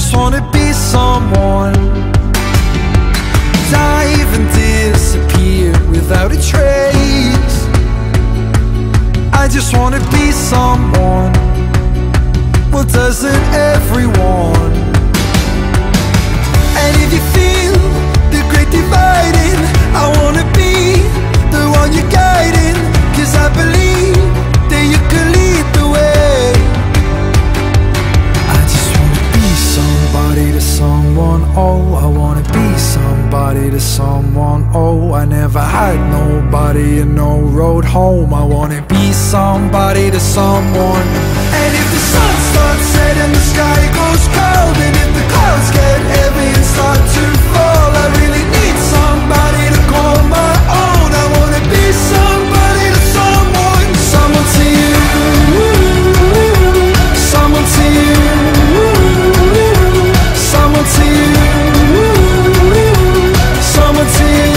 just wanna be someone. Dive and disappear without a trace. I just wanna be someone. Well, doesn't everyone? And if you feel the great dividing, I wanna be the one you're guiding. 'Cause I believe that you could lead the way. I just wanna be somebody to someone, oh. I wanna be somebody to someone, oh. I never had nobody and no road home. I wanna be somebody to someone. And if the sun starts setting, the sky goes cold, and if the clouds get heavy and start to fall, I really need somebody to call my own. I wanna be somebody to someone. Someone to you, someone to you, someone to you, someone to you.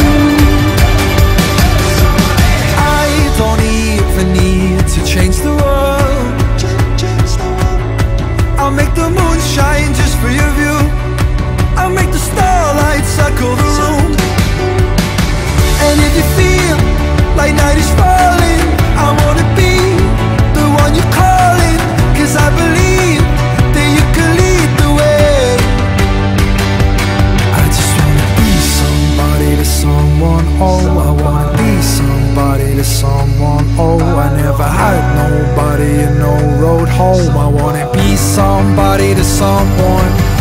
I don't even need to change the world. I'll make the moon shine just for your view. I'll make the starlight circle the room. And if you feel like night is falling, I wanna be the one you're calling. 'Cause I believe that you can lead the way. I just wanna be somebody to someone, oh. I wanna be somebody to someone, oh. I never had nobody and no road home. I wanna be somebody to someone.